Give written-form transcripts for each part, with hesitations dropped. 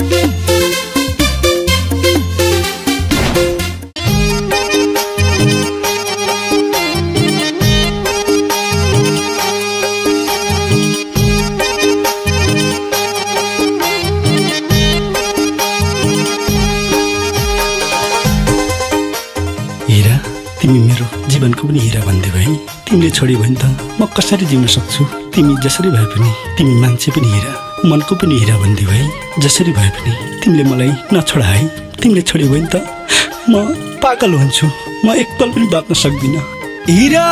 तिमी मेरो जीवनको पनि हिरा भन्दै भए तिमीले छोड्यो भने त म कसरी जिउन सक्छु। तिमी जसरी भए पनि तिमी मान्छे पनि हिरा मनको पनि हिरा भन्दै भए जसरी भए पनि तिमीले मलाई नछोडाए। तिमीले छोड्यो भने त म पागल हुन्छु, म एक पल पनि बाँच्न सक्दिनँ। हिरा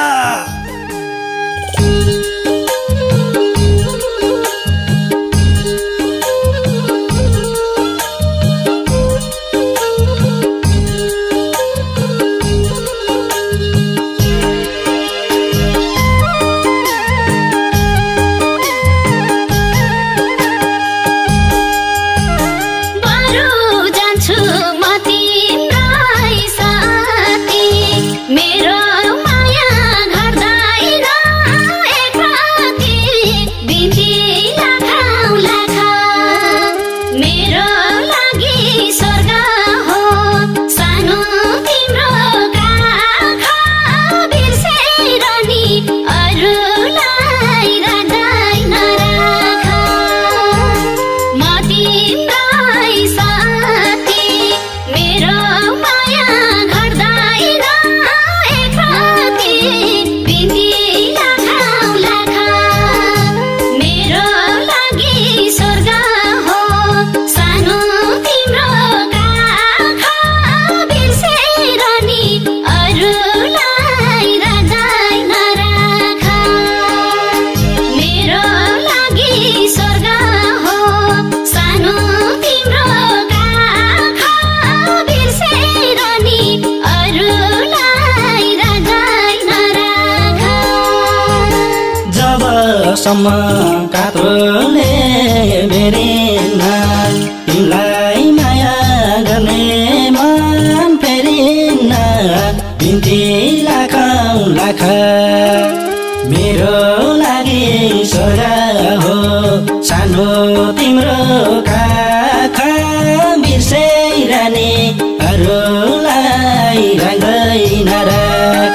सम्म कात्रोले भेरिन्न तिमीलाई माया गर्ने मन फेरिन्न। बिन्ती लाखौँ लाख मेरो लागि स्वर्ग हो सानो तिम्रो काख बिर्सैरहने अरूलाई राख्दैन राख।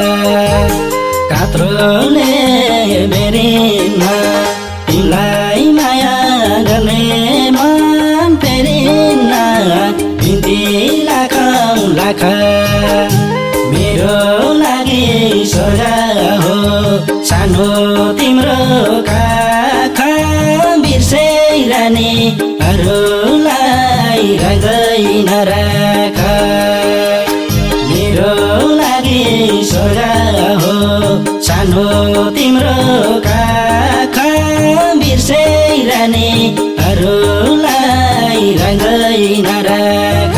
कात्रोले भेरिन्न तिमीलाई माया गर्ने मन फेरिन्न। बिन्ती लाखौँ लाख मेरो लागि स्वर्ग हो सानो तिम्रो काख बिर्सैरहने अरूलाई राख्दैन राख। मेरो लागि स्वर्ग हो सानो तिम्रो काख बिर्सैरहने अरूलाई राख्दैन राख।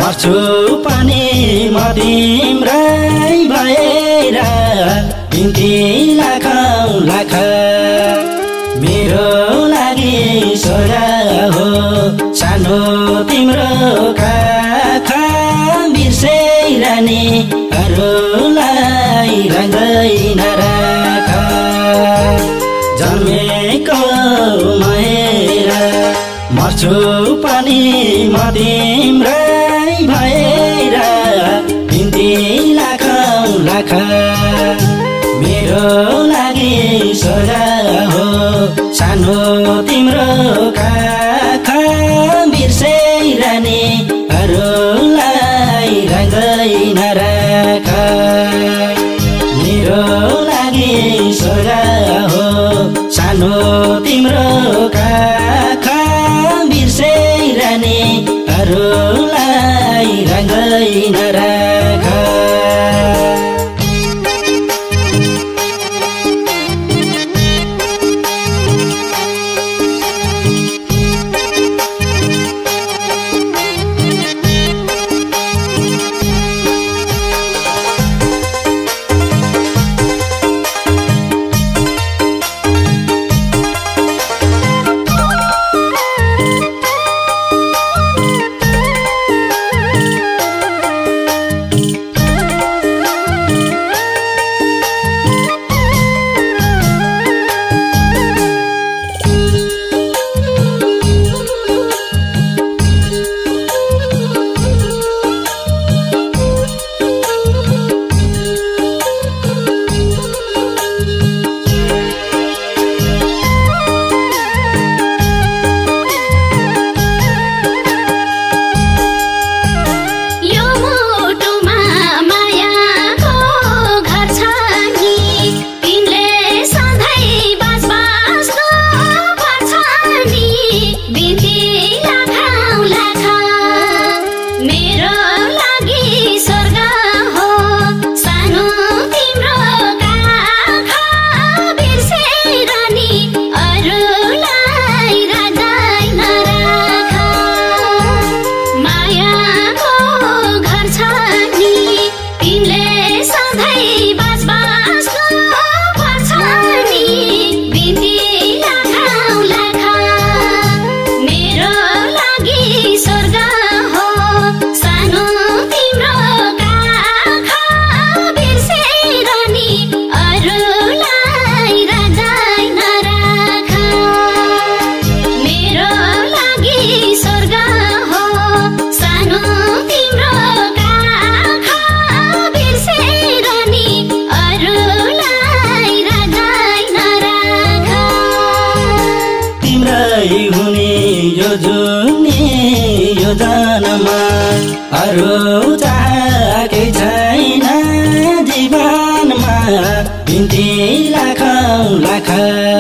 मर्छु पनि म तिम्रै भएर बिन्ती लाखौँ लाख मेरो लागि सोझा हो सानो तिम्रो काख बिर्सेरानी अरूलाई राख्दैन राख जन्मेको माएर मर्छु पनि म तिम्रै भएर बिन्ती लाखौँ लाख मेरो लागि सोझा हो सानो तिम्रो काख बिर्सेरानी अरूलाई राख्दैन राख मेरो लागि सोझा हो सानो तिम्रो काख बिर्सेरानी अरूलाई राख्दैन राख अरू चाहेकै छैन जीवनमा बिन्ती लाखौँ लाख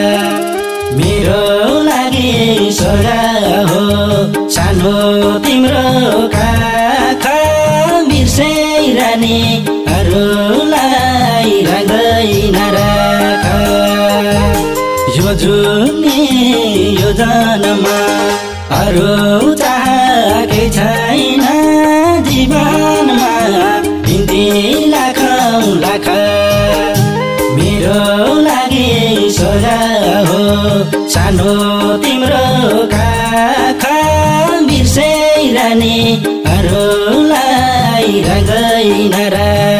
मेरो लागि सोझा हो सानो तिम्रो काख बिर्सेरानी अरूलाई राख्दैन राख यो जुनी यो जनमा अरू चाहेकै छैन जीवनमा बिन्ती लाखौँ लाख मेरो लागि सोझा हो सानो तिम्रो काख बिर्सेरानी अरूलाई राख्दैन राख